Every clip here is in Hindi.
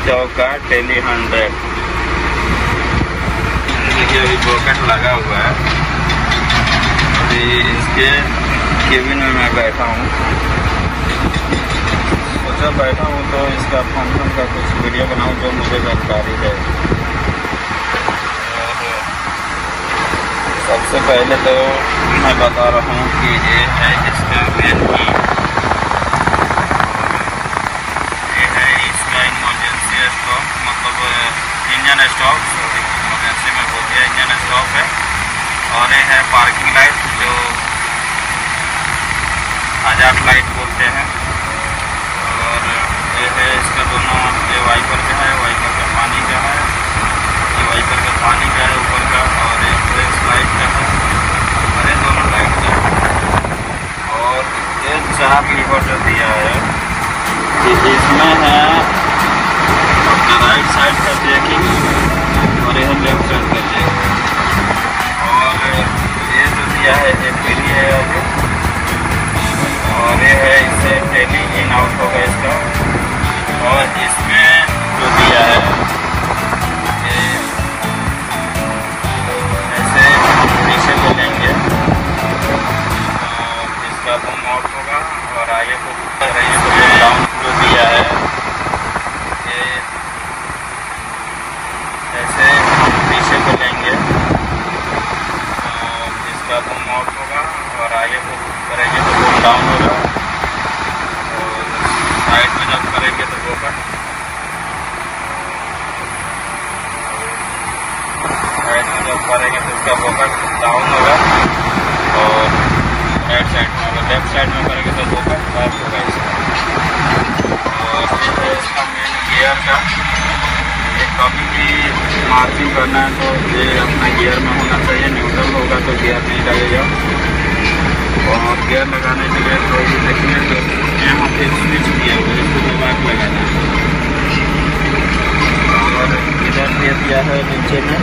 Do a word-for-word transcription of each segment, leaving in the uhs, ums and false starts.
चौक का टेली हंड्रेड। देखिए अभी पॉकेट लगा हुआ है। अभी इसके केबिन में मैं बैठा हूँ, सोचा बैठा हूँ तो इसका फंक्शन का कुछ वीडियो बनाऊँ जो मुझे जानकारी है। सबसे पहले तो मैं बता रहा हूँ कि ये है इसका मेन की, ये है इसका इमरजेंसी स्टॉप, मतलब इंजन स्टॉप, सॉरी इमरजेंसी में बोल दिया, इंजन स्टॉप है। और ये है पार्किंग लाइट जो हजार्ड लाइट बोलते हैं। और ये है इसका दोनों, ये वाइपर का है, वाइपर का पानी का है, ये वाइपर का पानी का है ऊपर का, और एक फ्लैश लाइट का है, और ये दोनों लाइट का है। और ये चार लीवर जो दिया है, इसमें है अपना राइट साइड का ब्रेकिंग और यह लेफ्ट साइड का ब्रेकिंग। और ये जो दिया है ये फ्री है अभी, और ये है इससे टेली इन आउट होगा इसका। और इसमें जो दिया है ये ऐसे पीछे को लेंगे और इसका बम आउट होगा, और आगे को रहिए तो डाउन जो दिया है ये ऐसे पीछे को लेंगे और इसका बम आउट होगा, और आगे को करेंगे तो बम डाउन होगा, और साइड में जब करेंगे तो वो साइड में जब करेंगे तो इसका फोकस डाउन होगा, और राइट साइड में अगर लेफ्ट साइड में करेंगे तो फोकस अप होगा इसका। और ये है इसका मेन गियर का, ये कभी भी मार्किंग करना है तो ये अपना गियर में होना चाहिए, न्यूट्रल होगा तो गियर नहीं लगेगा। और गियर लगाने के लिए तो ये देखिए तो यहाँ पे स्विच दिया हुआ है, इसको दबा के लगाना है। और इधर दे दिया है नीचे में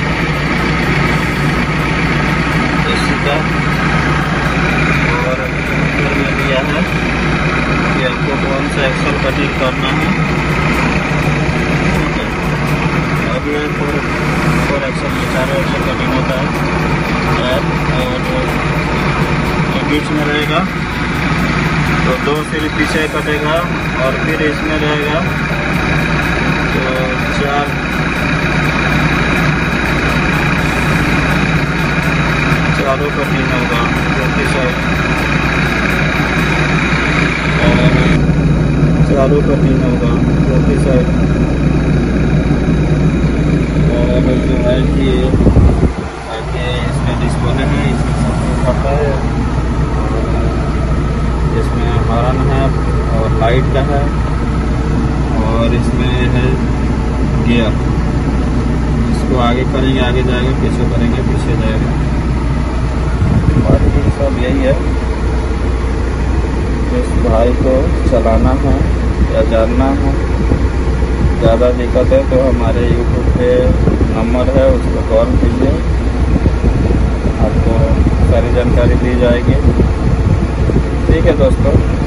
एसी का, और इधर में दिया है कि आपको कौन सा एक्सल कटिंग करना है। ठीक है, अब ये फोर फोर एक्सल में चारों एक्सल कटिंग होता है, और बीच में रहेगा तो दो सिर पीछे कटेगा, और फिर इसमें रहेगा तो चार चारों कटिंग होगा चौथी साइड, और चारों कटिंग होगा चौथी साइड। और जो है कि आगे इसमें डिस्प्ले है, इसमें सब आता है, इसमें हॉर्न है और लाइट का है, और इसमें है गियर, इसको आगे करेंगे आगे जाएगा, पीछे करेंगे पीछे जाएगा। और ये सब यही है। इस भाई को चलाना है या जानना है, ज़्यादा दिक्कत है तो हमारे यूट्यूब पे नंबर है, उस पर कॉल कीजिए, आपको सारी जानकारी दी जाएगी। ठीक है दोस्तों।